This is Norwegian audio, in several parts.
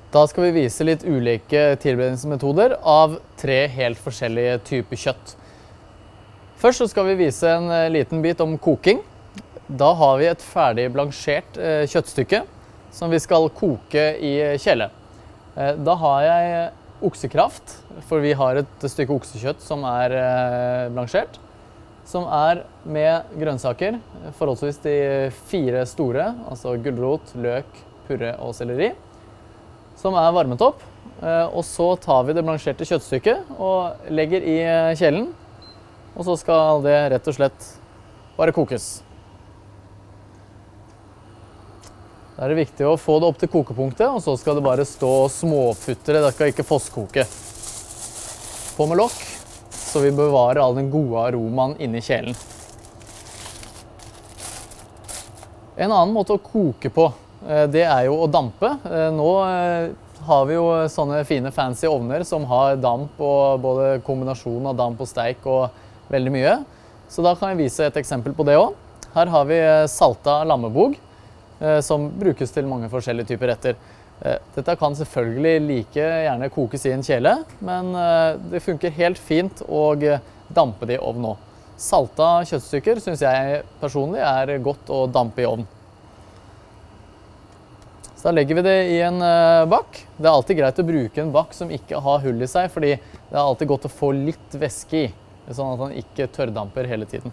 Da skal vi vise litt ulike tilberedningsmetoder av 3 helt forskjellige typer kjøtt. Først så skal vi vise en liten bit om koking. Da har vi et ferdig blansjert kjøttstykke som vi skal koke i kjele. Da har jeg oksekraft, for vi har et stykke oksekjøtt som er blansjert, som er med grønnsaker, forholdsvis de 4 store, altså gulrot, løk, purre og selleri, som er varmet opp. Og så tar vi det blansjerte kjøttstykket og legger i kjelen, og så skal det rett og slett bare kokes. Da er det viktig å få det opp til kokepunktet, og så skal det bare stå og småputre, det skal ikke fosskoke. På med lokk, så vi bevarer all den gode aromaen inni kjelen. En annen måte å koke på, det er jo å dampe. Nå har vi jo sånne fine fancy ovner som har damp, og både kombinasjon av damp og steik og veldig mye. Så da kan jeg vise et eksempel på det også. Her har vi salta lammebog, som brukes til mange forskjellige typer retter. Dette kan selvfølgelig like gjerne kokes i en kjele, men det funker helt fint å dampe det i ovn nå. Salta kjøttstykker synes jeg personlig er godt å dampe i ovn. Så da legger vi det i en bakk. Det er alltid greit å bruke en bakk som ikke har hull i seg, fordi det er alltid godt å få litt væske i, sånn at den ikke tørrdamper hele tiden.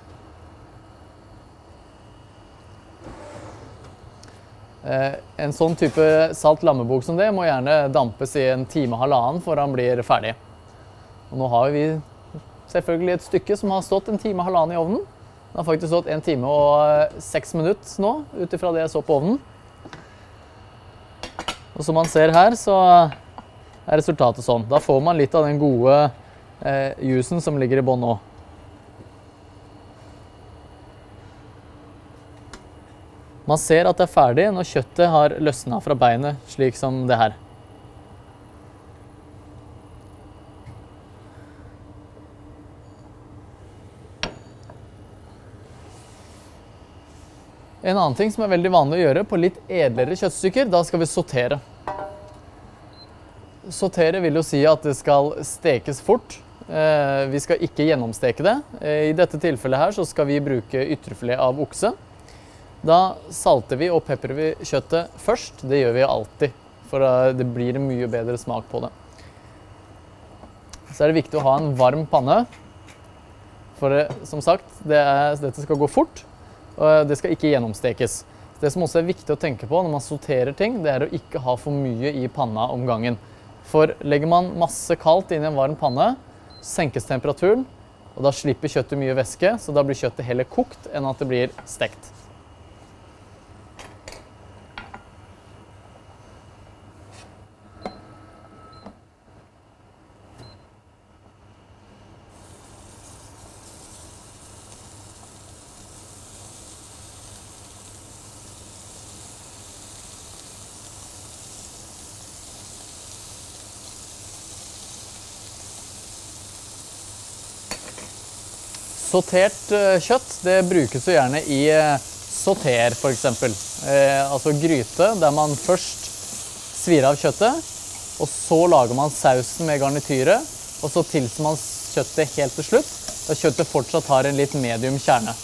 En sånn type salt lammebog som det må gjerne dampes i 1 time, 1,5 før den blir ferdig. Og nå har vi selvfølgelig et stykke som har stått 1 time, 1,5 i ovnen. Den har faktisk stått 1 time og 6 minutter nå, utifra det jeg så på ovnen. Og som man ser her, så er resultatet sånn. Da får man litt av den gode juicen som ligger i bånn nå. Man ser at det er ferdig når kjøttet har løsnet fra beinet, slik som det her. En annen ting som er veldig vanlig å gjøre på litt edlere kjøttstykker, da skal vi sautere. Sautere vil jo si at det skal stekes fort. Vi skal ikke gjennomsteke det. I dette tilfellet her så skal vi bruke ytrefilet av okse. Da salter vi og peprer vi kjøttet først. Det gjør vi alltid, for det blir en mye bedre smak på det. Så er det viktig å ha en varm panne, for som sagt, dette skal gå fort. Og det skal ikke gjennomstekes. Det som også er viktig å tenke på når man sauterer ting, det er å ikke ha for mye i panna om gangen. For legger man masse kaldt inn i en varm panne, senkes temperaturen, og da slipper kjøttet mye væske, så da blir kjøttet heller kokt enn at det blir stekt. Sautert kjøtt, det brukes jo gjerne i sauter for eksempel. Altså gryte, der man først svir av kjøttet, og så lager man sausen med garnityret, og så tilser man kjøttet helt til slutt, da kjøttet fortsatt har en litt medium kjerne.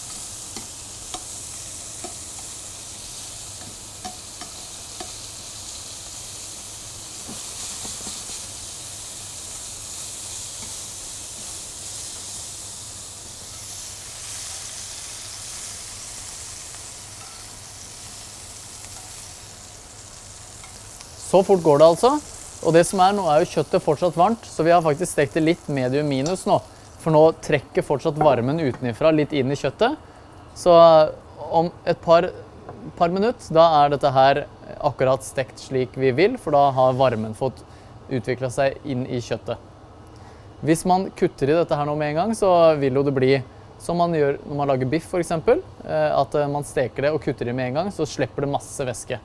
Så fort går det altså, og det som er nå er jo kjøttet fortsatt varmt, så vi har faktisk stekt det litt medium minus nå, for nå trekker fortsatt varmen utenifra litt inn i kjøttet. Så om et par minutter, da er dette her akkurat stekt slik vi vil, for da har varmen fått utviklet seg inn i kjøttet. Hvis man kutter i dette her nå med en gang, så vil jo det bli som man gjør når man lager biff for eksempel, at man steker det og kutter i med en gang, så slipper det masse væske.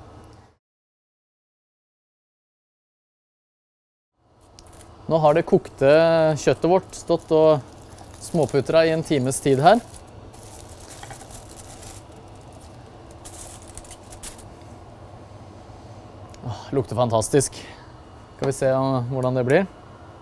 Nå har det kokte kjøttet vårt stått og småputra i 1 times tid her. lukter fantastisk. Skal vi se hvordan det blir.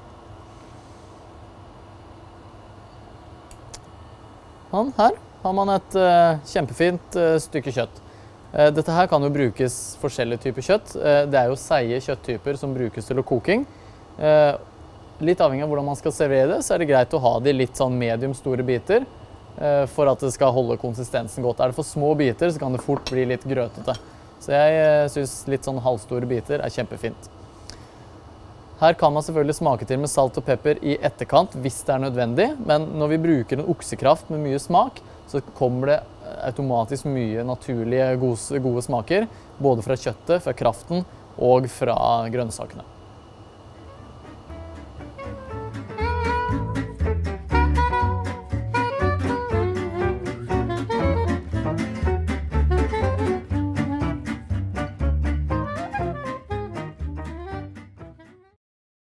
Her har man et kjempefint stykke kjøtt. Dette her kan jo brukes forskjellige typer kjøtt. Det er jo seige kjøtttyper som brukes til koking. Litt avhengig av hvordan man skal servere det, så er det greit å ha de litt sånn medium store biter for at det skal holde konsistensen godt. Er det for små biter, så kan det fort bli litt grøtete. Så jeg synes litt sånn halvstore biter er kjempefint. Her kan man selvfølgelig smake til med salt og pepper i etterkant hvis det er nødvendig, men når vi bruker en oksekraft med mye smak, så kommer det automatisk mye naturlige gode smaker, både fra kjøttet, fra kraften og fra grønnsakene.